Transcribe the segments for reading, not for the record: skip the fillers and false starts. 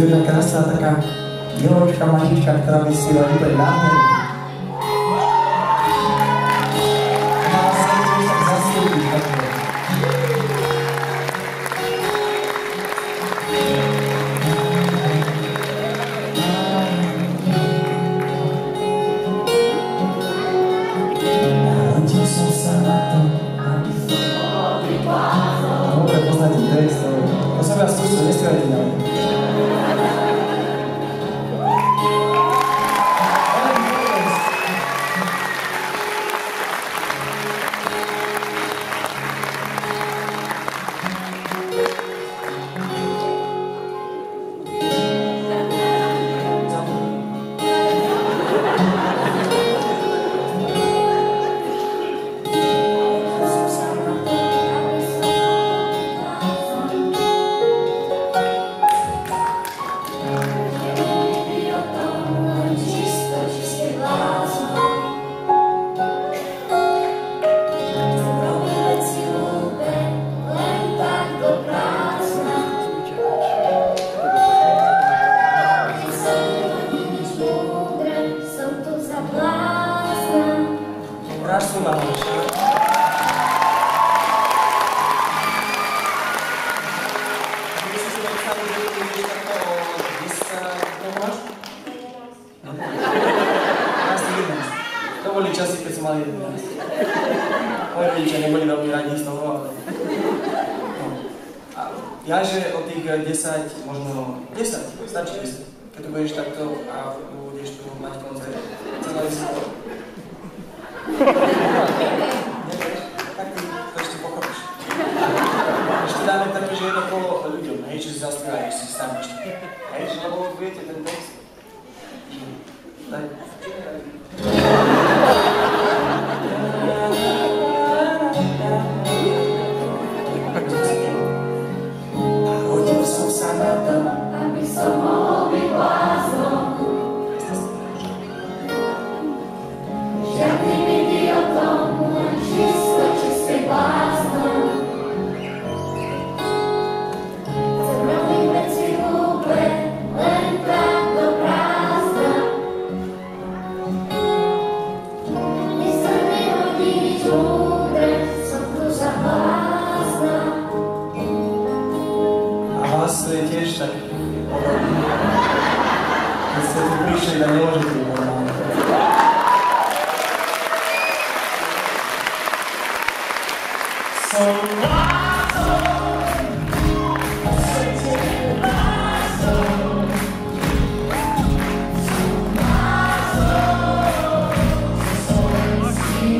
jedna krásna taká dievčka, mladíčka, ktorá by si úplne nádherná. Ona vás sa tiež tak zaslúži. Narodil som sa na to, aby som bol vyplázol. Dobre, poznáte text, to som vás skúsil, nestávajte na mňa. To boli časy, keď som mal 11. Moji rodičia neboli veľmi radi z toho, ale... No. A ja, že od tých 10, možno 10, stačí 10. Keď tu budeš takto a budeš tu mať koncert, celé vysoko. Nevieš? Tak ty to ešte pochopíš. Ešte dáme také, že jedno kolo ľuďom, hej, že si zaspievajú, si staneš. Hej, lebo viete ten text. Daj. Narodil som sa na to, aby som mohol byť bláznom. Žiadny idiotom, len čisto čistý bláznom. Chcem robiť veci hlúpe, len tak do prázdna. Nechcem vyhodiť nič múdre, som tu za blázna. A vás to je tiež tak podobný. Keď ste tu prišli, tak nemôžete byť normálne. Som blázon, a svete je blázon. Som blázon, slovenský.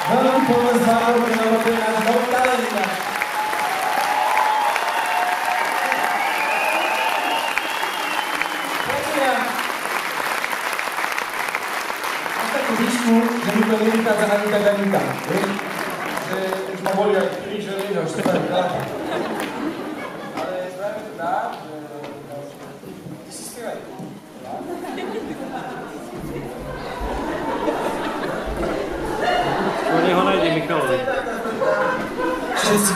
Veľmi povedz zároveň, lebo to je náš bol talenta. Priatelia, máš takú výšku, že mi to nevychádza ani tak, ani tak. Že už ma boli aj kríž, že už to tak dáva. Ale spravíme to tak, že ty si spievaj. Nech ho najde Michalovi. Všetci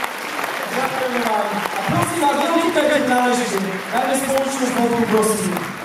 Prosím vás, veľmi tak, jak náleží. Dajme spoločnú spolu, prosím.